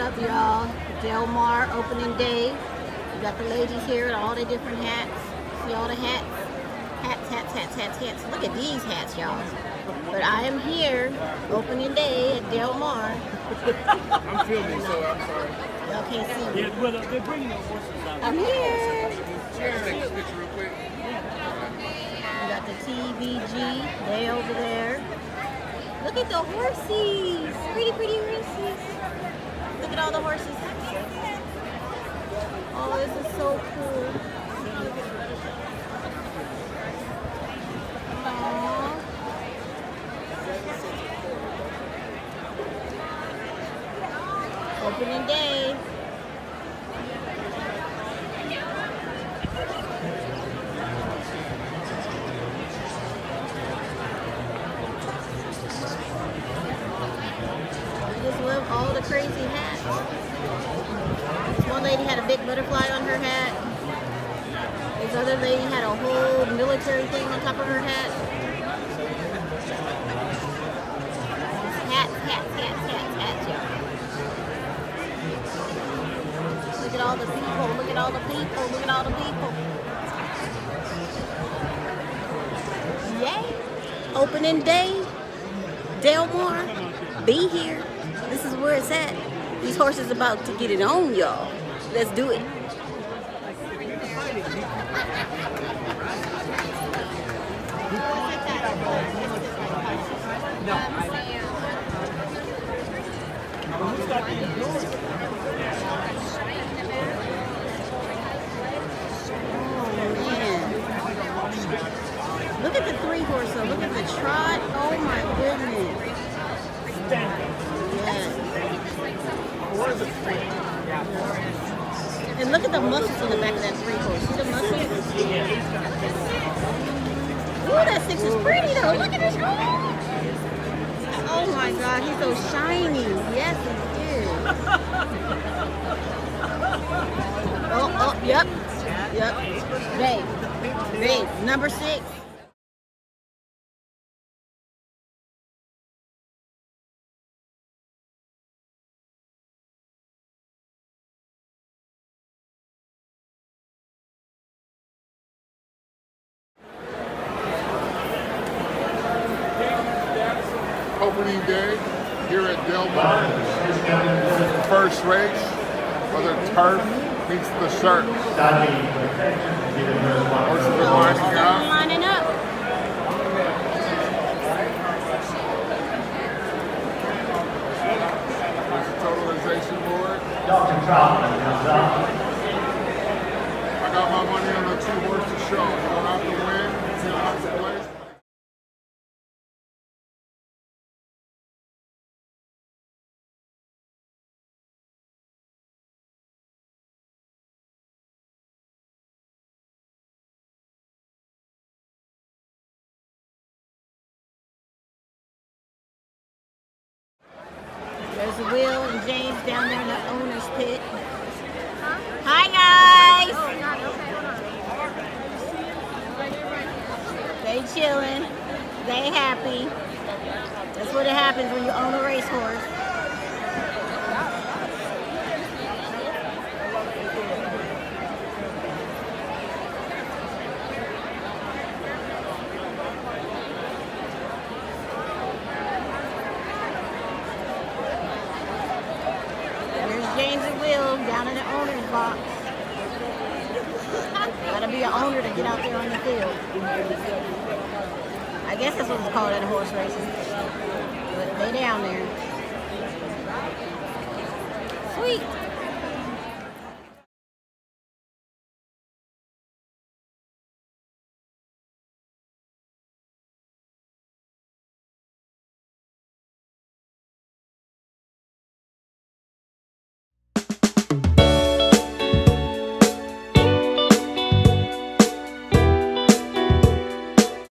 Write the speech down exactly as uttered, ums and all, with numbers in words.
up, y'all? Del Mar opening day. You got the ladies here with all the different hats. See all the hats? Hats, hats, hats, hats, hats. Look at these hats, y'all. But I am here, opening day at Del Mar. I'm filming, so I'm sorry. Y'all can't see me. Yeah, well, they're bringing the horses out. I'm here. Just take a picture real quick. We got the T V G. They over there. Look at the horses. Pretty, pretty horses. Look at all the horses. Oh, this is so cool. Aww. Opening day. I just love all the crazy hats. This one lady had a big butterfly on her hat. This other lady had a whole military thing on top of her hat. Hats, hats, hats, hats, hats, y'all. Look at all the people, look at all the people, look at all the people. Yay! Opening day, Del Mar, be here. This is where it's at. These horses about to get it on, y'all. Let's do it. Look at the three horse though. Look at the trot. Oh my goodness. Yes. And look at the muscles on the back of that three horse. See the muscles? Ooh, that six is pretty though. Look at his oh. Oh my god, he's so shiny. Yes, he is. Oh, oh, yep. Yep. Babe. Babe, number six. Opening day here at Del Mar. This is the first race where the turf meets the surf. Horses are lining up. Lining up. There's the totalization board. I got my money on the two horses show. You don't have to win. You don't have to place. There's Will and James down there in the owner's pit. Hi guys! They chilling. They happy. That's what it happens when you own a racehorse. James and Will down in the owner's box. Gotta be an owner to get out there on the field. I guess that's what it's called at a horse racing. But they down there. Sweet.